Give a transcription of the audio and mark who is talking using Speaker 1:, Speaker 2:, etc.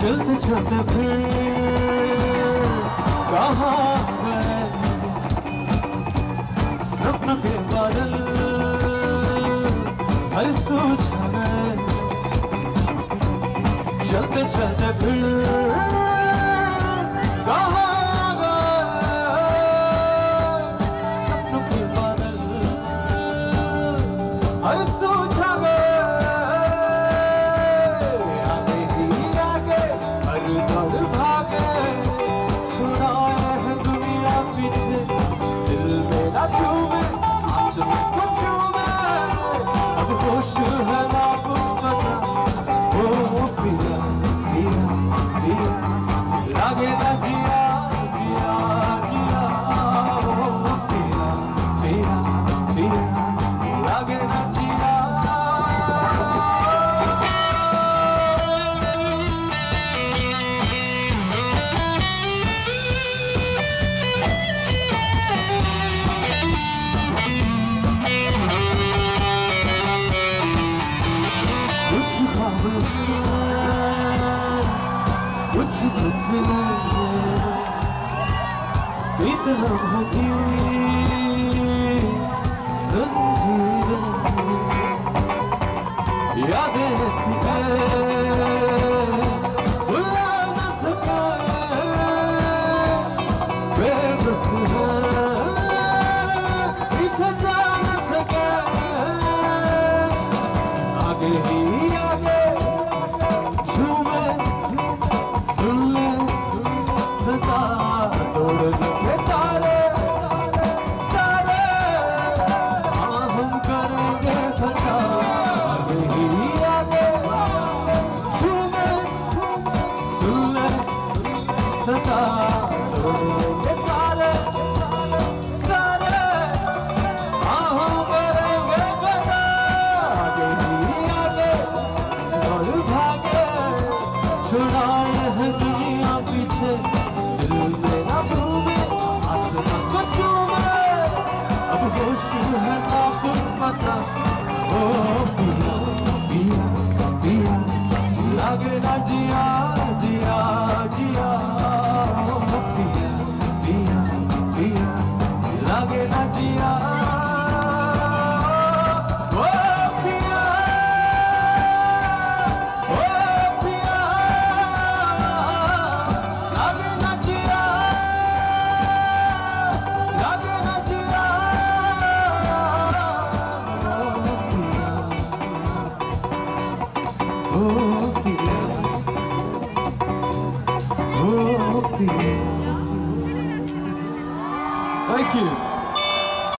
Speaker 1: चलते चलते फिर कहाँ गए सपनों के बादल हर सूझा गए चलते चलते फिर कहाँ गए सपनों के बादल हर सूझा गए भागे छुड़ाए है दुनिया पीछे दिल मेरा चूमे आसमान को चूमे अब होश है ना कुछ पता ओ पिया पिया पिया लागे ना जिया जिया जिया ओ पिया पिया पिया लागे ना जिया कुछ बदले इतना होगी ज़ंजीरें यादें ऐसी भुला न सके बेबस है पीछे जा न सके आगे ही आगे झूमे सुन ले सदा तोड़ के तारे सारे हाँ हम करेंगे फता आगे ही आगे झूमे सुन ले सदा तोड़ के तारे सारे हाँ हम करेंगे फता आगे ही आगे और भागे छुड़ाए है दुनिया पीछे दिल मेरा डूबे आसमान को चूमे अब होश है ना कुछ पता ओ पिया पिया पिया लागे ना जिया जिया जिया ओ पिया पिया पिया लागे ना जिया Thank you.